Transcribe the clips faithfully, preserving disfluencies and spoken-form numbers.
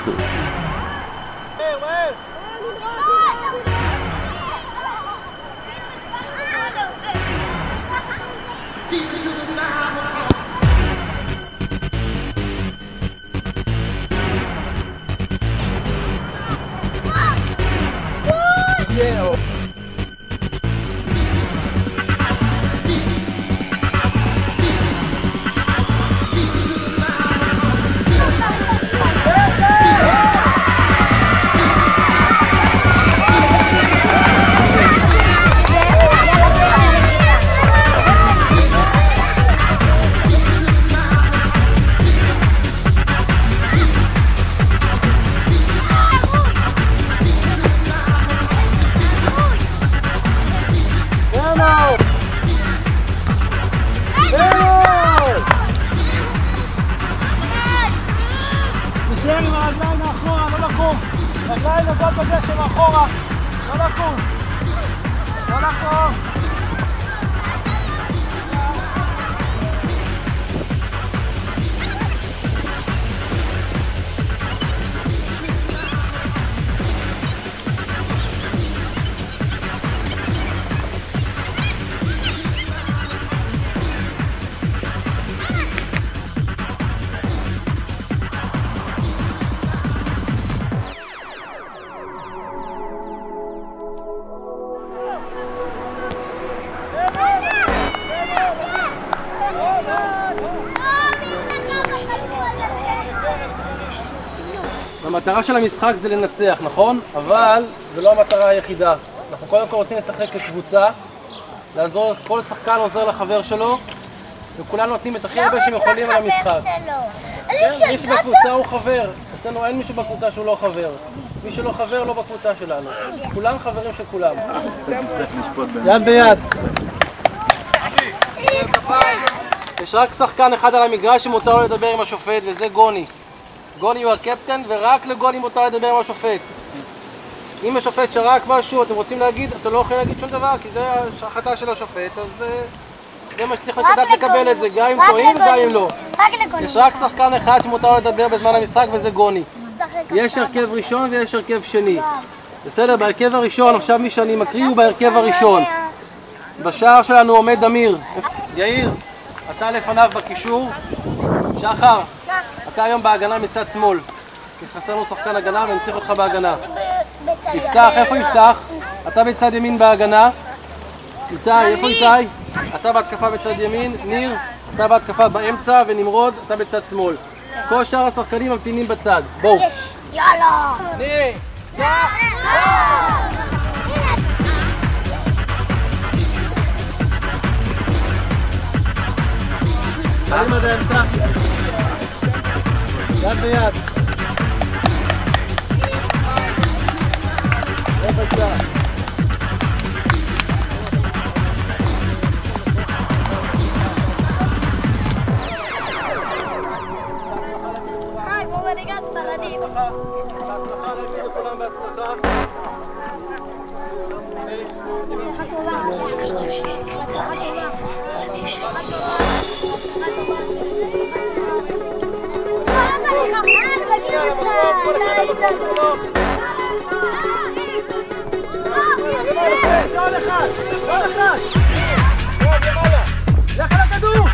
תשאר עם הרגליים מאחורה, לא לקום. רגליים נגד בגשם מאחורה, לא לקום. לא לקום. המטרה של המשחק זה לנצח, נכון? אבל זה לא המטרה היחידה. אנחנו קודם כל רוצים לשחק כקבוצה, לעזור, כל שחקן עוזר לחבר שלו, וכולנו נותנים את הכי הרבה שהם יכולים על המשחק. כן, מי שבקבוצה הוא חבר, אצלנו אין מישהו בקבוצה שהוא לא חבר. מי שלא חבר לא בקבוצה שלנו. כולם חברים של כולם. יד ביד. יש רק שחקן אחד על המגרש שמותר לו לדבר עם השופט, וזה גוני. גוני הוא הקפטן, ורק לגוני מותר לדבר עם השופט. אם השופט שרק משהו, אתם רוצים להגיד, אתם לא יכולים להגיד שום דבר, כי זה ההחלטה של השופט, אז זה מה שצריך לדעת לקבל את זה, גם אם טועים וגם אם לא. יש רק שחקן אחד שמותר לדבר בזמן המשחק, וזה גוני. יש הרכב ראשון ויש הרכב שני. בסדר, בהרכב הראשון, עכשיו מי שאני מקריא הוא בהרכב הראשון. בשער שלנו עומד אמיר. יאיר, אתה לפניו בקישור. שחר, אתה היום בהגנה מצד שמאל. כי חסרנו שחקן הגנה ואני צריך אותך בהגנה. יפתח, איפה יפתח? אתה בצד ימין בהגנה. איתי, איפה איתי? אתה בהתקפה בצד ימין. ניר, אתה בהתקפה באמצע, ונמרוד, אתה בצד שמאל. כל שאר השחקנים ממתינים בצד. בואו. יאללה! ניר! עלים עד האמצע. יד ביד. בבקשה. היי, פה מנהיגת ספרדית. בהצלחה, להגיד לכולם בהצלחה. הצלחה טובה. הצלחה שעון אחד, שעון אחד. טוב, למעלה. לך על הכדור.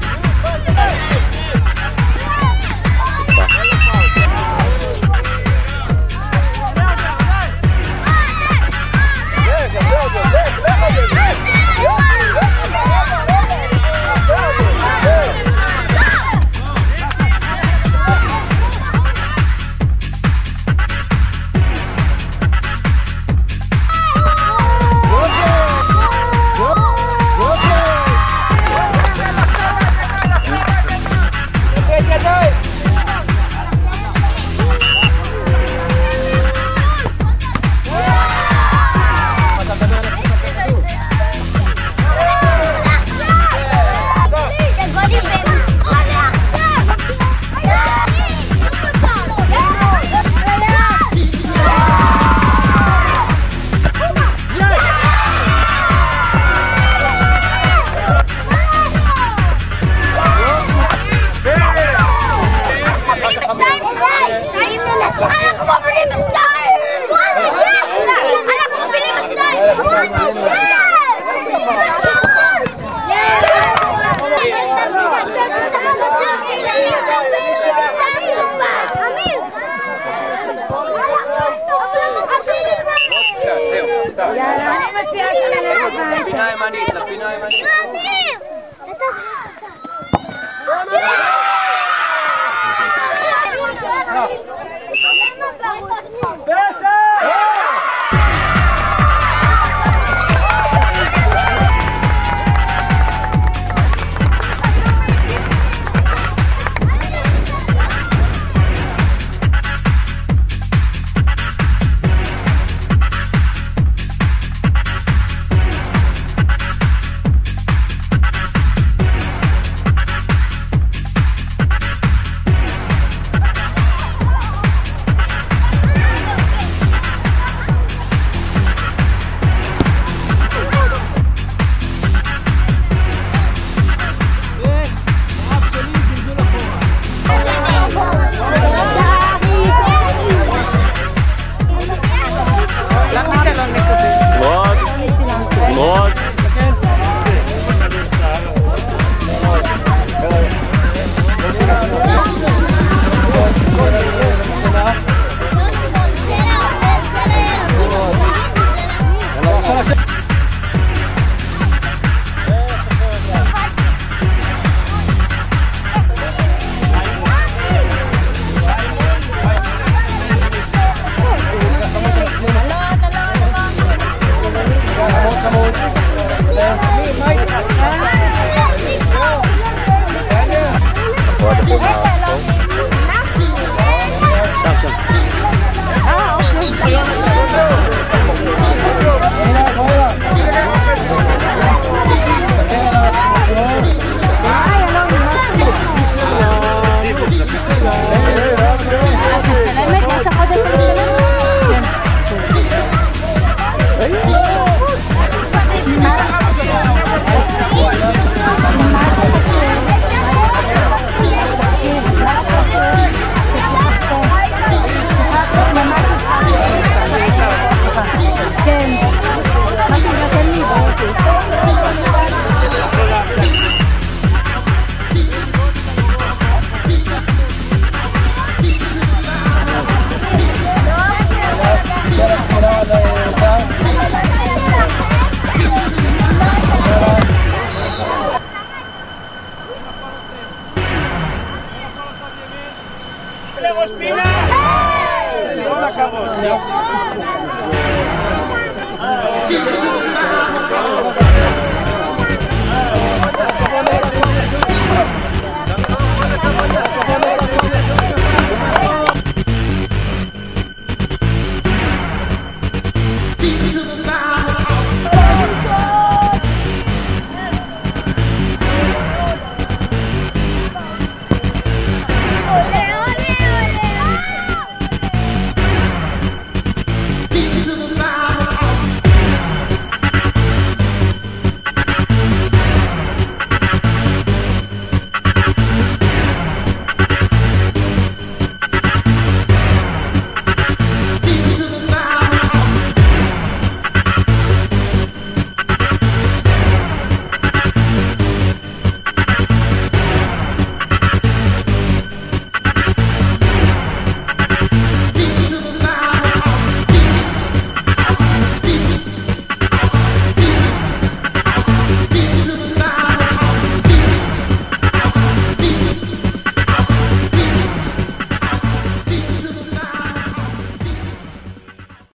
לראש פינה! כל הכבוד!